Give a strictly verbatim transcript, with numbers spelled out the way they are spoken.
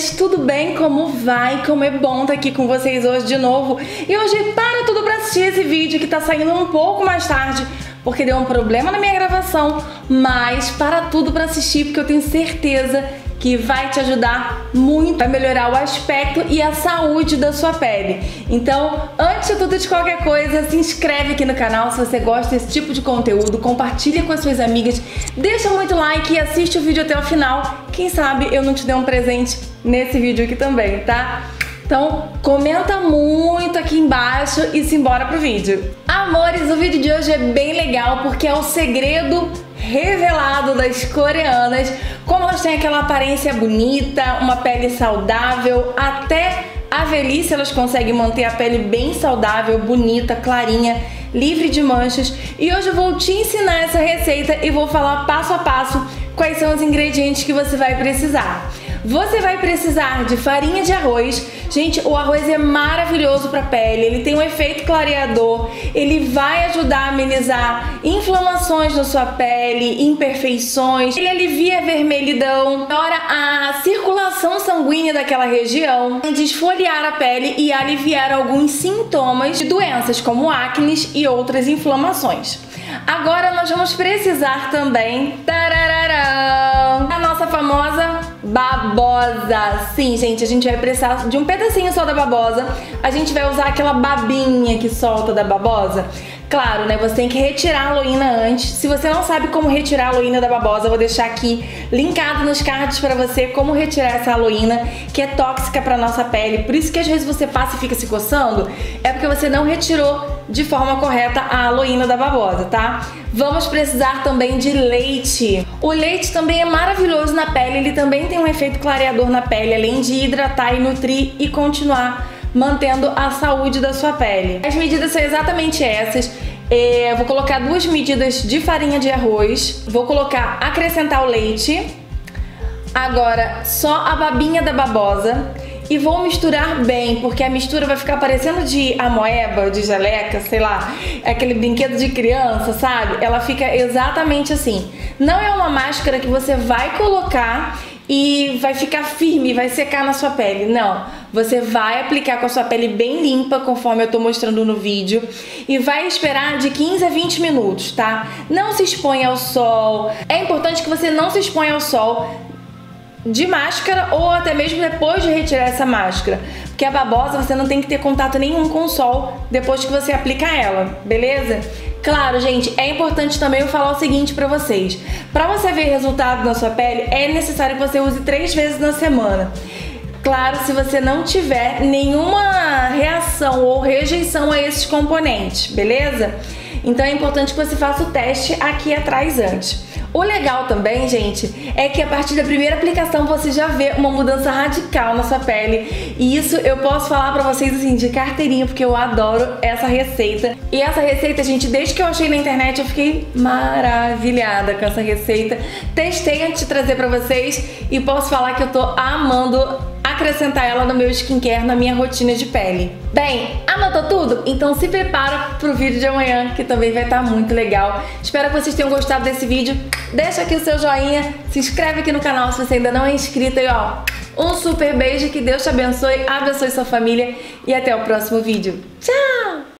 meninas, tudo bem? Como vai? Como é bom estar aqui com vocês hoje de novo. E hoje para tudo pra assistir esse vídeo que tá saindo um pouco mais tarde, porque deu um problema na minha gravação, mas para tudo pra assistir, porque eu tenho certeza que vai te ajudar muito, vai melhorar o aspecto e a saúde da sua pele. Então, antes de tudo de qualquer coisa, se inscreve aqui no canal se você gosta desse tipo de conteúdo, compartilha com as suas amigas, deixa muito like e assiste o vídeo até o final. Quem sabe eu não te dei um presente nesse vídeo aqui também, tá? Então, comenta muito aqui embaixo e simbora pro vídeo. Amores, o vídeo de hoje é bem legal porque é o segredo revelado das coreanas, como elas têm aquela aparência bonita, uma pele saudável, até a velhice elas conseguem manter a pele bem saudável, bonita, clarinha, livre de manchas. E hoje eu vou te ensinar essa receita e vou falar passo a passo quais são os ingredientes que você vai precisar. Você vai precisar de farinha de arroz. Gente, o arroz é maravilhoso para a pele, ele tem um efeito clareador, ele vai ajudar a amenizar inflamações na sua pele, imperfeições, ele alivia a vermelhidão, melhora a circulação sanguínea daquela região, desfoliar a pele e aliviar alguns sintomas de doenças como acne e outras inflamações. Agora nós vamos precisar também tarararã, a nossa famosa babosa. Sim, gente, a gente vai precisar de um pedacinho só da babosa. A gente vai usar aquela babinha que solta da babosa. Claro, né? Você tem que retirar a aloína antes. Se você não sabe como retirar a aloína da babosa, eu vou deixar aqui linkado nos cards pra você como retirar essa aloína, que é tóxica pra nossa pele. Por isso que às vezes você passa e fica se coçando, é porque você não retirou de forma correta a aloína da babosa, tá? Vamos precisar também de leite. O leite também é maravilhoso na pele, ele também tem um efeito clareador na pele, além de hidratar e nutrir e continuar mantendo a saúde da sua pele. As medidas são exatamente essas. É, vou colocar duas medidas de farinha de arroz, vou colocar, acrescentar o leite, agora só a babinha da babosa e vou misturar bem, porque a mistura vai ficar parecendo de amoeba, de geleca, sei lá, aquele brinquedo de criança, sabe? Ela fica exatamente assim. Não é uma máscara que você vai colocar e vai ficar firme, vai secar na sua pele. Não, você vai aplicar com a sua pele bem limpa, conforme eu tô mostrando no vídeo, e vai esperar de quinze a vinte minutos, tá? Não se exponha ao sol. É importante que você não se exponha ao sol de máscara ou até mesmo depois de retirar essa máscara, porque a babosa você não tem que ter contato nenhum com o sol depois que você aplica ela, beleza? Claro, gente, é importante também eu falar o seguinte pra vocês: pra você ver resultado na sua pele, é necessário que você use três vezes na semana. Claro, se você não tiver nenhuma reação ou rejeição a esses componentes, beleza? Então é importante que você faça o teste aqui atrás antes. O legal também, gente, é que a partir da primeira aplicação você já vê uma mudança radical na sua pele. E isso eu posso falar pra vocês assim, de carteirinha, porque eu adoro essa receita. E essa receita, gente, desde que eu achei na internet eu fiquei maravilhada com essa receita. Testei antes de trazer pra vocês e posso falar que eu tô amando acrescentar ela no meu skincare, na minha rotina de pele. Bem, anotou tudo? Então se prepara pro vídeo de amanhã, que também vai estar muito legal. Espero que vocês tenham gostado desse vídeo. Deixa aqui o seu joinha, se inscreve aqui no canal se você ainda não é inscrito e ó, um super beijo, que Deus te abençoe, abençoe sua família e até o próximo vídeo. Tchau!